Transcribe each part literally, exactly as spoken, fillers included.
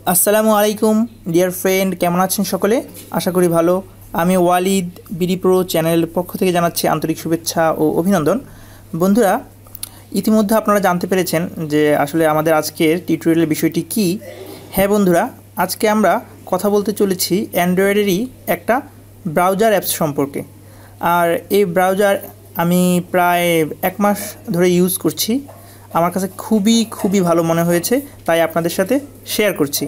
আসসালামু আলাইকুম dear friend, কেমন আছেন সকলে? আশা করি ভালো। আমি ওয়ালিদ বিডি প্রো চ্যানেলের পক্ষ থেকে জানাচ্ছি আন্তরিক শুভেচ্ছা ও অভিনন্দন। বন্ধুরা, ইতিমধ্যে আপনারা জানতে পেরেছেন যে আসলে আমাদের আজকের টিউটোরিয়ালের বিষয়টি কী। হ্যাঁ বন্ধুরা, আজকে আমরা কথা বলতে চলেছি অ্যান্ড্রয়েডেরই একটা ব্রাউজার অ্যাপস সম্পর্কে। আর এই ব্রাউজার আমি প্রায় এক মাস ধরে ইউজ করছি। আমার কাছে খুবই খুবই ভালো মনে হয়েছে, তাই আপনাদের সাথে শেয়ার করছি।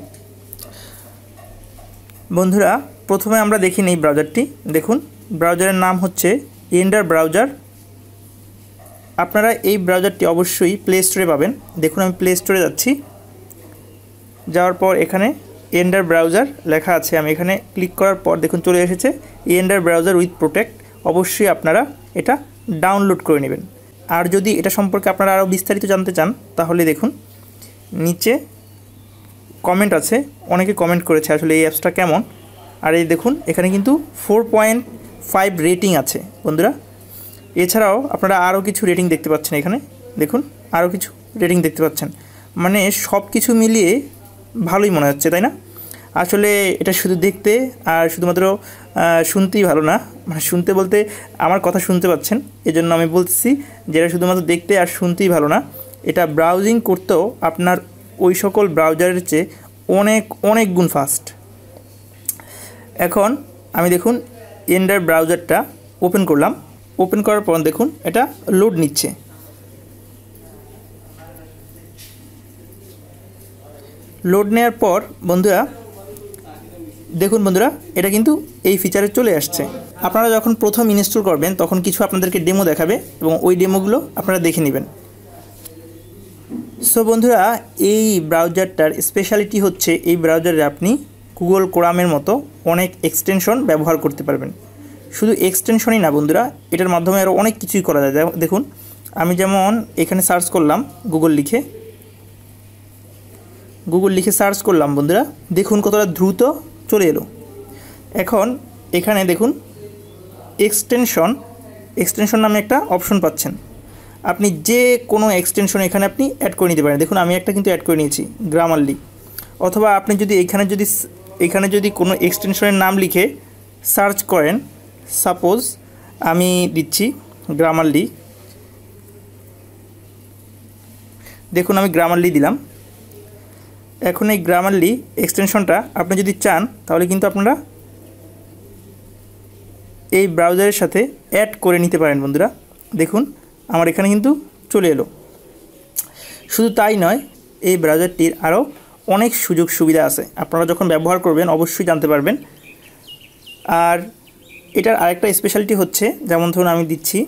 বন্ধুরা, প্রথমে আমরা দেখি নেই ব্রাউজারটি। দেখুন, ব্রাউজারের নাম হচ্ছে এন্ডার ব্রাউজার। আপনারা এই ব্রাউজারটি অবশ্যই প্লে স্টোরে পাবেন। দেখুন, আমি প্লে স্টোরে যাচ্ছি। যাওয়ার পর এখানে এন্ডার ব্রাউজার লেখা আছে। আমি এখানে ক্লিক করার পর দেখুন চলে এসেছে এন্ডার ব্রাউজার উইথ প্রোটেক্ট। অবশ্যই আপনারা এটা ডাউনলোড করে নেবেন। আর যদি এটা সম্পর্কে আপনারা আরও বিস্তারিত জানতে চান তাহলে দেখুন নিচে কমেন্ট আছে, অনেকে কমেন্ট করেছে আসলে এই অ্যাপসটা কেমন। আর এই দেখুন এখানে কিন্তু ফোর পয়েন্ট ফাইভ রেটিং আছে বন্ধুরা। এছাড়াও আপনারা আরও কিছু রেটিং দেখতে পাচ্ছেন। এখানে দেখুন আরও কিছু রেটিং দেখতে পাচ্ছেন। মানে সব কিছু মিলিয়ে ভালোই মনে হচ্ছে, তাই না? আসলে এটা শুধু দেখতে আর শুধুমাত্র শুনতেই ভালো না, মানে শুনতে বলতে আমার কথা শুনতে পাচ্ছেন, এজন্য আমি বলতেছি যে এটা শুধুমাত্র দেখতে আর শুনতেই ভালো না, এটা ব্রাউজিং করতেও আপনার ওই সকল ব্রাউজারের চেয়ে অনেক অনেক গুণ ফাস্ট। এখন আমি দেখুন এন্ডার ব্রাউজারটা ওপেন করলাম। ওপেন করার পর দেখুন এটা লোড নিচ্ছে। লোড নেওয়ার পর বন্ধুরা দেখুন বন্ধুরা এটা কিন্তু এই ফিচারে চলে আসছে। আপনারা যখন প্রথম ইনস্টল করবেন তখন কিছু আপনাদেরকে ডেমো দেখাবে এবং ওই ডেমোগুলো আপনারা দেখে নেবেন। সো বন্ধুরা, এই ব্রাউজারটার স্পেশালিটি হচ্ছে এই ব্রাউজারে আপনি গুগল ক্রোমের মতো অনেক এক্সটেনশন ব্যবহার করতে পারবেন। শুধু এক্সটেনশনই না বন্ধুরা, এটার মাধ্যমে আরও অনেক কিছুই করা যায়। দেখুন আমি যেমন এখানে সার্চ করলাম গুগল লিখে গুগল লিখে সার্চ করলাম বন্ধুরা, দেখুন কতটা দ্রুত চলে এলো। এখন এখানে দেখুন এক্সটেনশন এক্সটেনশন নামে একটা অপশন পাচ্ছেন। আপনি যে কোনো এক্সটেনশন এখানে আপনি অ্যাড করে নিতে পারেন। দেখুন আমি একটা কিন্তু অ্যাড করে নিয়েছি, গ্রামারলি। অথবা আপনি যদি এখানে যদি এখানে যদি কোনো এক্সটেনশনের নাম লিখে সার্চ করেন, সাপোজ আমি দিচ্ছি গ্রামারলি। দেখুন আমি গ্রামারলি দিলাম। এখন এই গ্রামারলি এক্সটেনশনটা আপনি যদি চান তাহলে কিন্তু আপনারা এই ব্রাউজারের সাথে অ্যাড করে নিতে পারেন বন্ধুরা। দেখুন আমার এখানে কিন্তু চলে এলো। শুধু তাই নয়, এই ব্রাউজারটির আরও অনেক সুযোগ সুবিধা আছে। আপনারা যখন ব্যবহার করবেন অবশ্যই জানতে পারবেন। আর এটার আরেকটা স্পেশালিটি হচ্ছে, যেমন ধরুন আমি দিচ্ছি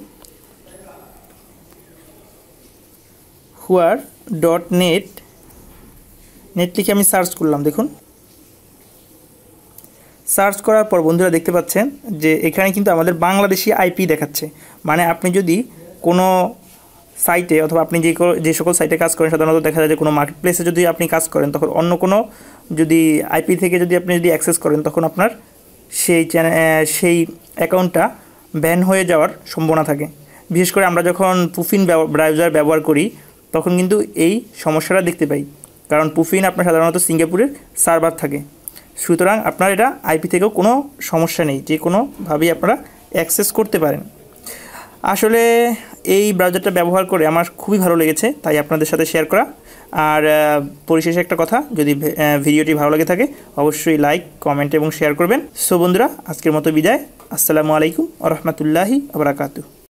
হুয়ার ডট নেট নেট লিখে আমি সার্চ করলাম। দেখুন সার্চ করার পর বন্ধুরা দেখতে পাচ্ছেন যে এখানে কিন্তু আমাদের বাংলাদেশি আইপি দেখাচ্ছে। মানে আপনি যদি কোনো সাইটে অথবা আপনি যে যে সকল সাইটে কাজ করেন, সাধারণত দেখা যায় যে কোনো মার্কেট প্লেসে যদি আপনি কাজ করেন তখন অন্য কোনো যদি আইপি থেকে যদি আপনি যদি অ্যাক্সেস করেন তখন আপনার সেই চ্যানেল সেই অ্যাকাউন্টটা ব্যান হয়ে যাওয়ার সম্ভাবনা থাকে। বিশেষ করে আমরা যখন পুফিন ব্রাউজার ব্যবহার করি তখন কিন্তু এই সমস্যাটা দেখতে পাই, কারণ পুফিন আপনার সাধারণত সিঙ্গাপুরের সার্ভার থাকে। সুতরাং আপনার এটা আইপি থেকেও কোনো সমস্যা নেই, যে কোনোভাবেই আপনারা অ্যাক্সেস করতে পারেন। আসলে এই ব্রাউজারটা ব্যবহার করে আমার খুবই ভালো লেগেছে, তাই আপনাদের সাথে শেয়ার করা। আর পরিশেষে একটা কথা, যদি ভিডিওটি ভালো লাগে থাকে অবশ্যই লাইক, কমেন্ট এবং শেয়ার করবেন। সো বন্ধুরা, আজকের মতো বিদায়। আসসালামু আলাইকুম ওয়া রাহমাতুল্লাহি ওয়া বারাকাতুহু।